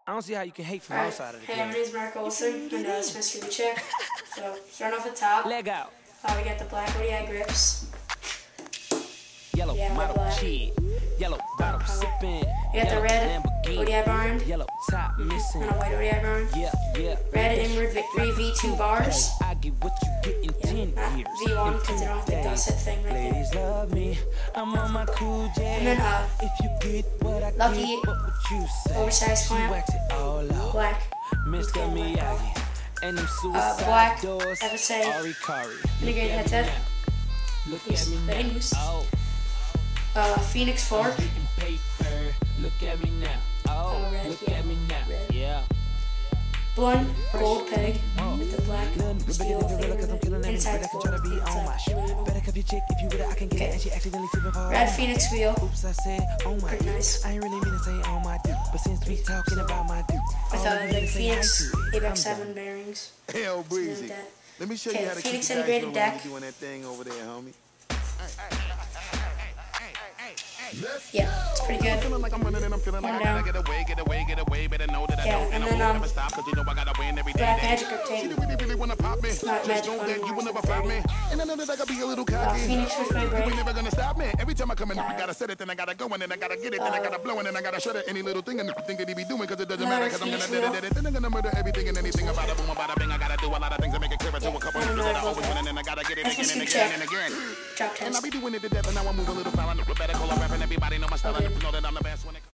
I don't see how you can hate from Alright, outside of the hey, game. my name is Mark Olson, and it's Mr. Luchek. So, starting off at the top, Leg out. we got the black ODI grips. Yellow model black. kid. Yellow bottle sipping. You got the red ODI barn, Yellow top missing. and a white ODI barn. Yeah. Red inward Victory V2 bars. I get what you get in 10 years. V1, because they don't have the gusset thing right there. Ladies love me. I'm on my cool J. And then, if you get what I Lucky get, what would you say? oversized She clamp. wax it all out. Black. Mr. Miyagi. And them suicide Black doors. FSA. Ari Kari. Integrated headset. Look Yes, at me very now. loose. Oh. Phoenix fork. Getting paper. Look at me now. Oh, red, look yeah. at me now. Red. Yeah. Blunt gold peg with the black steel thing inside the gold. Better cuff your chick if you with it, I can get it. And she accidentally slipping for Red Phoenix wheel. Oops, I said, oh my Pretty nice. I ain't really mean to say on my dude. But since we talking about my dude, With like Phoenix I'm Apex done. 7 bearings. Hell, breezy. that. Let me show Okay, you how to Phoenix keep the integrated guys deck. doing that thing over there, homie. Yeah, it's pretty good. Feeling like I'm running and I'm feeling like I Down. gotta get away, better know that I Yeah, don't and and I then, won't never stop, cause you know I gotta win every day. Black magic grip tape. Really wanna pop me. Not Just magic know one that you will anymore, never it's flop me. dirty. And I know that I gotta be a little cocky. Phoenix switchblade You brake. ain't never gonna stop me. Every time I come in, I gotta set it, then I gotta go, and then I gotta get it, then I gotta blow, and then I gotta shut it. Any little thing and think that he be doing, cause it doesn't matter, cause I'm gonna do it. Then I'm gonna murder everything and anything about a boom, about a bing. I gotta do a lot of things to make it clearer to a couple people that I always win, and then I gotta get it That's again and Mr. again Check. and again. Drop And I test. be doing it to death, and now I move a little foul. I know better call a rap, and everybody know my style. I know that I'm the best when it